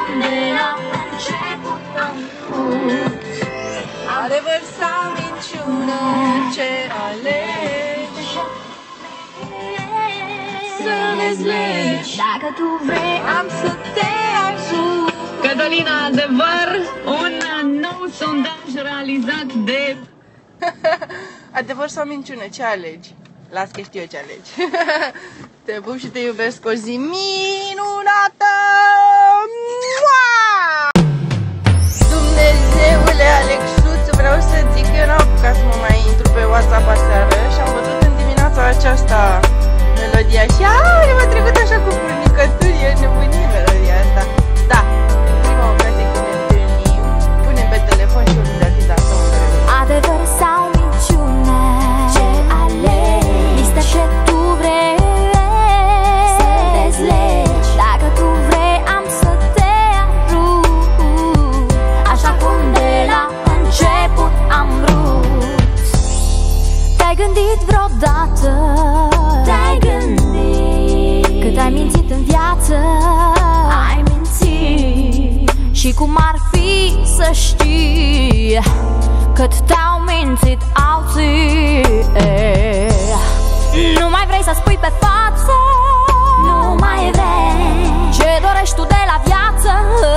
cum de la început am vrut. Adevăr sau minciună, ce alegi? Să dezlegi. Dacă tu vrei, am să te ajut. Cătălina, adevăr, un nou sondaj realizat de... Adevăr sau minciună, ce alegi? Las că știu eu ce alegi. Te pup și te iubesc, o zi minunată! Dumnezeule Alexuț, vreau să zic că eu n-am apucat să mă mai intru pe WhatsApp aseară și am văzut în dimineața aceasta melodia și aoleu, m-a trecut așa cu furnicături, e nebunie melodia asta. Da, prima ocazie când ne întâlnim, punem pe telefon și unde ar fi dat sau adevăr sau minciună, ce alegi? Lista ce tu vrei să dezlegi. Dacă tu vrei, am să te ajut, așa cum de la început am vrut. Te-ai gândit vreodată? Te-ai gândit cât ai mințit în viață? Ai mințit. Și cum ar fi să știi cât te-au mințit alții? Nu mai vrei să spui pe față, nu mai vrei ce dorești tu de la viață.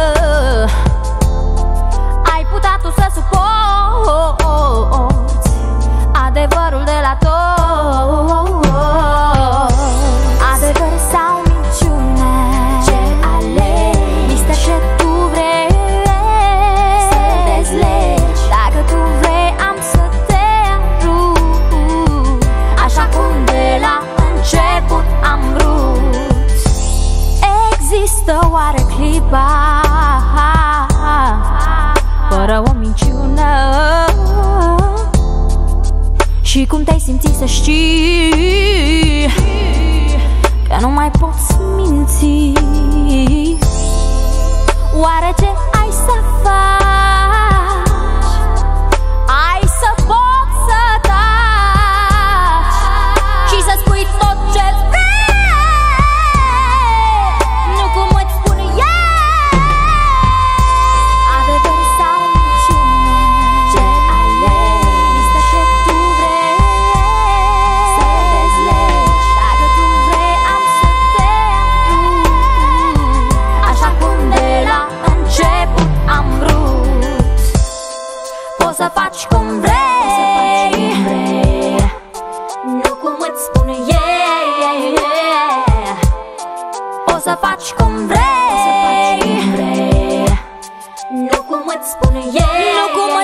Ai putea tu să suporți adevărul de la tot. Adevăr sau minciună, ce alegi? Lista ce tu vrei să dezlegi. Dacă tu vrei, am să te ajut, așa cum de la început am vrut. Există oare clipa fără o minciună? Și cum te-ai simțit să știi că nu mai poți minți? Oare ce ai să faci? Ai să poți să taci și să spui tot ce vrei, nu cum îți spune ea. Adevăr sau minciună, ce alegi? Lista ce tu vrei să dezlegi. Dacă tu vrei, am să te ajut, așa cum de la început am vrut. Poți să faci cum vrei, nu cum îți spune ea. Poți să faci cum vrei, nu cum îți spune ea.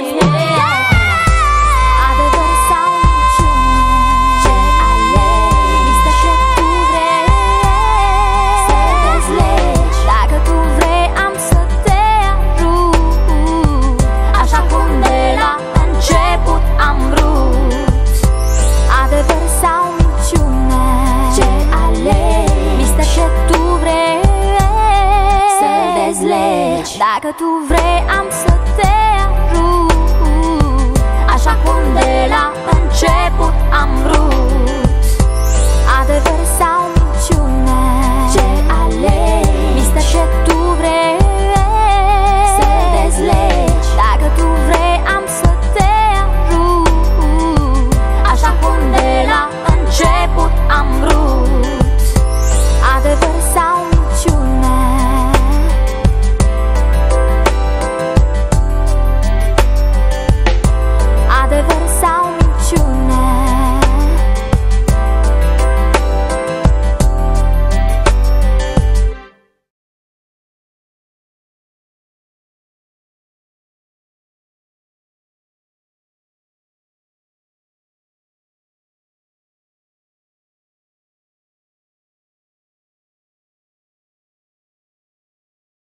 Adevăr sau minciună, ce alegi? Lista ce tu vrei să dezlegi. Dacă tu vrei, am să te ajut, așa cum de la început am vrut. Adevăr sau minciună, ce alegi? Lista ce tu vrei să dezlegi. Dacă tu vrei, am să te ajut, așa cum de la început